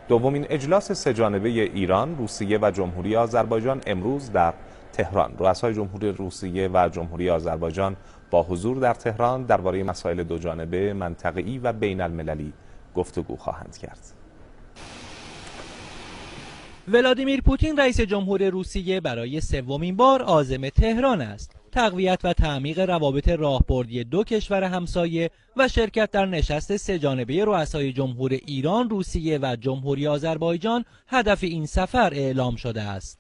دومین اجلاس سه‌جانبه ایران، روسیه و جمهوری آذربایجان امروز در تهران. رؤسای جمهوری روسیه و جمهوری آذربایجان با حضور در تهران درباره مسائل دوجانبه، منطقه‌ای و بین المللی گفتگو خواهند کرد. ولادیمیر پوتین رئیس جمهور روسیه برای سومین بار عازم تهران است. تقویت و تعمیق روابط راهبردی دو کشور همسایه و شرکت در نشست سه‌جانبه رؤسای جمهور ایران، روسیه و جمهوری آذربایجان هدف این سفر اعلام شده است.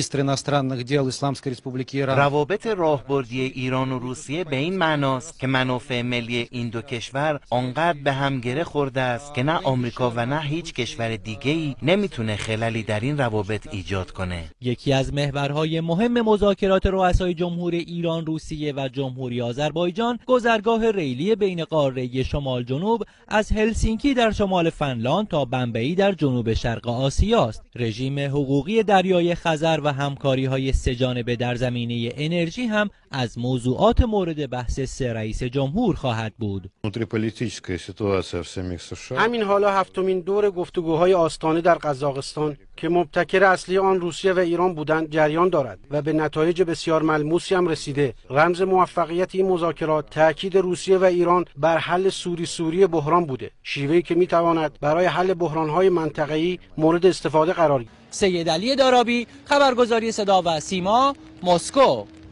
روابط راهبردی ایران و روسیه به این معناست که منافع ملی این دو کشور آنقدر به هم گره خورده است که نه آمریکا و نه هیچ کشور دیگه‌ای نمیتونه خللی در این روابط ایجاد کنه. یکی از محورهای مهم مذاکرات رؤسای جمهور ایران، روسیه و جمهوری آذربایجان گذرگاه ریلی بین قاره شمال جنوب از هلسینکی در شمال فنلاند تا بمبئی در جنوب شرق آسیا است. رژیم حقوقی دریای خزر و همکاری‌های سه‌جانبه در زمینه انرژی هم از موضوعات مورد بحث سه رئیس جمهور خواهد بود. همین حالا هفتمین دور گفتگوهای آستانه در قزاقستان که مبتکر اصلی آن روسیه و ایران بودند جریان دارد و به نتایج بسیار ملموسی هم رسیده. رمز موفقیت این مذاکرات تأکید روسیه و ایران بر حل سوری بحران بوده، شیوهی که میتواند برای حل بحران‌های منطقه‌ای مورد استفاده قرار گیرد. سید علی دارابی، خبرگزاری صدا و سیما، مسکو.